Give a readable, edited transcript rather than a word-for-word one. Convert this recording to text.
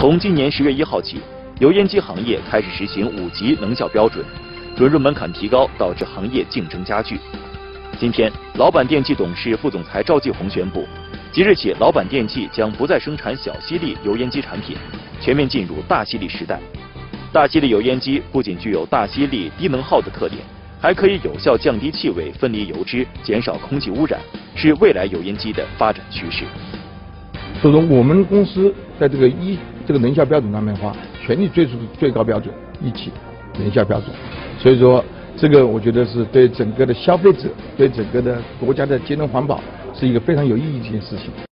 从今年10月1号起，油烟机行业开始实行5级能效标准，准入门槛提高，导致行业竞争加剧。今天，老板电器董事副总裁赵继红宣布，即日起，老板电器将不再生产小吸力油烟机产品，全面进入大吸力时代。大吸力油烟机不仅具有大吸力、低能耗的特点，还可以有效降低气味、分离油脂，减少空气污染，是未来油烟机的发展趋势。 所以说，我们公司在这个能效标准上面的话，全力追逐最高标准1级能效标准。所以说，这个我觉得是对整个的消费者、对整个的国家的节能环保是一个非常有意义的一件事情。